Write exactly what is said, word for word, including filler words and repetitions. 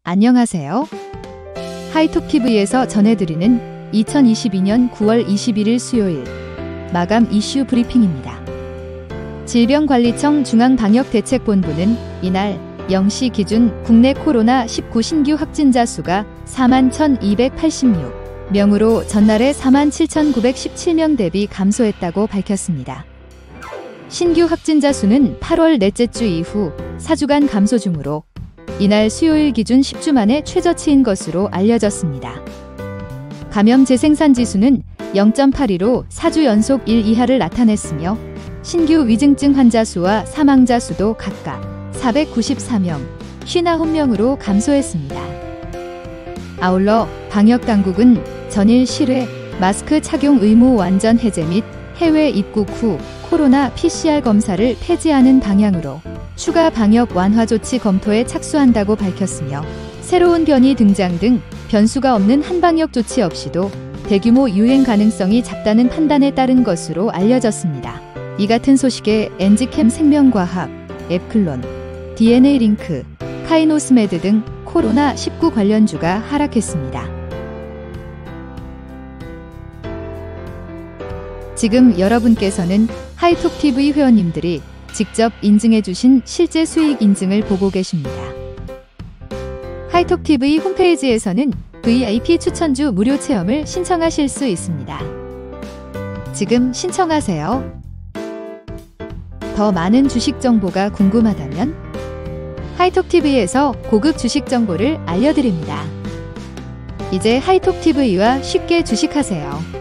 안녕하세요. 하이톡티비에서 전해드리는 이천이십이년 구월 이십일일 수요일 마감 이슈 브리핑입니다. 질병관리청 중앙방역대책본부는 이날 영 시 기준 국내 코로나 십구 신규 확진자 수가 사만 천이백팔십육 명으로 전날의 사만 칠천구백십칠 명 대비 감소했다고 밝혔습니다. 신규 확진자 수는 팔월 넷째 주 이후 사 주간 감소 중으로 이날 수요일 기준 십 주 만에 최저치인 것으로 알려졌습니다. 감염 재생산 지수는 영 점 팔이로 사 주 연속 일 이하를 나타냈으며 신규 위중증 환자 수와 사망자 수도 각각 사백구십사 명, 오십구 명으로 감소했습니다. 아울러 방역당국은 전일 실외 마스크 착용 의무 완전 해제 및 해외 입국 후 코로나 피씨알 검사를 폐지하는 방향으로 추가 방역 완화 조치 검토에 착수한다고 밝혔으며 새로운 변이 등장 등 변수가 없는 한방역 조치 없이도 대규모 유행 가능성이 작다는 판단에 따른 것으로 알려졌습니다. 이 같은 소식에 엔지캠 생명과학, 앱클론, 디엔에이링크, 카이노스메드 등 코로나 십구 관련주가 하락했습니다. 지금 여러분께서는 하이톡티비 회원님들이 직접 인증해주신 실제 수익 인증을 보고 계십니다. 하이톡티비 홈페이지에서는 브이아이피 추천주 무료 체험을 신청하실 수 있습니다. 지금 신청하세요. 더 많은 주식 정보가 궁금하다면 하이톡티비에서 고급 주식 정보를 알려드립니다. 이제 하이톡티비와 쉽게 주식하세요.